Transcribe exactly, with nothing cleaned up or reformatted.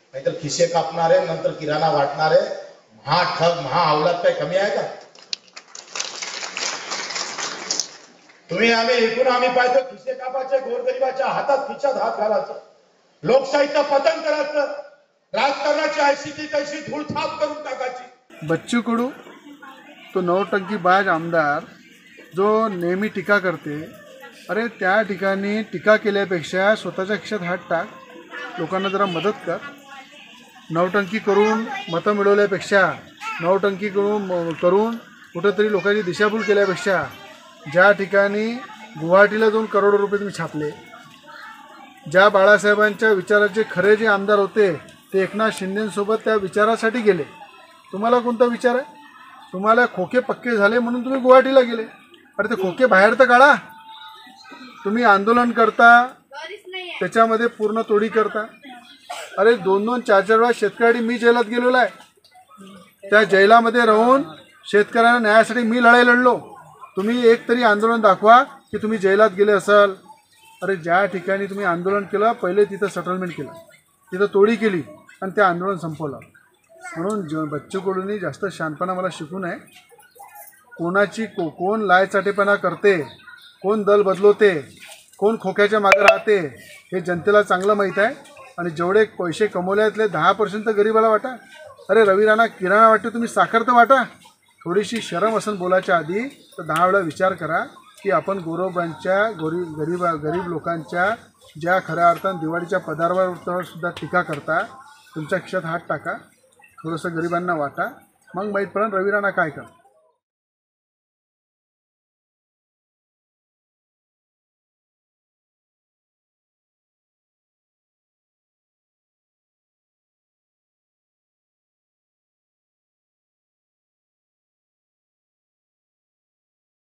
नाहीतर खिसे कापणारे नंतर किराणा वाटणारे महा ठग महा अवलाद काही कमी आहे का? तुम्ही आम्ही एकूण आम्ही पाहतो खिसे कापाचे, गोरगरिबाच्या हातात खिशात हात घालायचं, लोकशाहीचं पतन करायचं, राजकारणाची ऐशी तैशी धूळथाप करून टाकायची। बच्चू कडू तो नौटंकीबाज आमदार जो नेहमी टीका करते, अरे त्या ठिकाणी टीका केल्यापेक्षा स्वतःच्या खिशात हात टाक, लोकांना जरा मदत कर। नौटंकी करून मतं मिळवल्यापेक्षा, नौटंकी करून करून कुठेतरी लोकांची दिशाभूल केल्यापेक्षा, ज्या ठिकाणी गुवाहाटीला जाऊन करोडो रुपये तुम्ही छापले, ज्या बाळासाहेबांच्या विचाराचे खरे जे आमदार होते ते एकनाथ शिंदेंसोबत त्या विचारासाठी गेले। तुम्हाला कोणता विचार आहे? तुम्हाला खोके पक्के झाले म्हणून तुम्ही गुवाहाटीला गेले। अरे ते खोके बाहेर तर काढा। तुम्ही आंदोलन करता, त्याच्यामध्ये पूर्ण तोडी करता। अरे दोन दोन चार चार वेळा शेतकऱ्यांनी मी जेलात गेलेलो आहे, त्या जेलामध्ये राहून शेतकऱ्यांना न्यायासाठी मी लढाई लढलो। तुम्ही एक तरी आंदोलन दाखवा की तुम्ही जेलात गेले असाल। अरे ज्या ठिकाणी तुम्ही आंदोलन केलं पहिले तिथं सेटलमेंट केलं, तिथं तोडी केली आणि ते आंदोलन संपवलं। म्हणून ज बच्चू कडूंनी जास्त शहाणपणा मला शिकू नये। कोणाची को कोण लायचाटेपणा करते, कोण दल बदलवते, कोण खोक्याच्या मागे राहते हे जनतेला चांगलं माहीत आहे। आणि जेवढे पैसे कमवल्यातले दहा पर्सेंट तर गरिबाला वाटा। अरे रवी राणा किराणा वाटते, तुम्ही साखर तर वाटा। थोडीशी शरम असन बोलायच्या आधी तर दहा वेळा विचार करा की आपण गोरबांच्या गरीब गरीब गरीब लोकांच्या ज्या खऱ्या अर्थानं दिवाळीच्या पदार्थावर सुद्धा टीका करता, तुमच्या खिशात हात टाका, थोडंसं गरिबांना वाटा, मग माहीत पडेल रवी राणा काय करतो।